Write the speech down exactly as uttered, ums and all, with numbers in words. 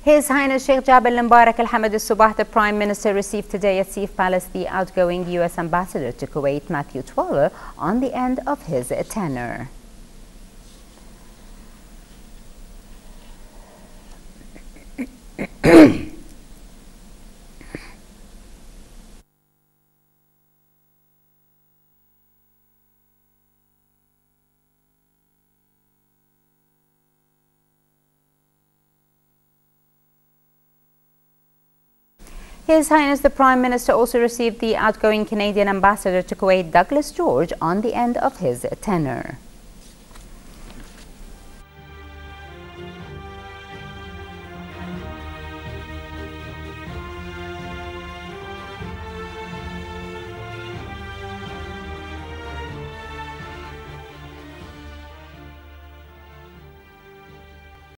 His Highness Sheikh Al-Mubarak Al-Hamad Al-Sabah, the Prime Minister, received today at Sif Palace the outgoing U S Ambassador to Kuwait Mathew Tueller on the end of his tenure. His Highness the Prime Minister also received the outgoing Canadian Ambassador to Kuwait Douglas George on the end of his tenure.